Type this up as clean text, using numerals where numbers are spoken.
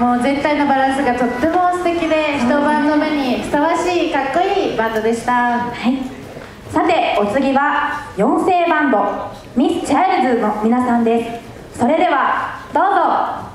もう絶対のバランスがとっても素敵で、一バンド目にふさわしいかっこいいバンドでした。 はい、さてお次は4世バンドミス・チャイルズの皆さんです。それではどうぞ。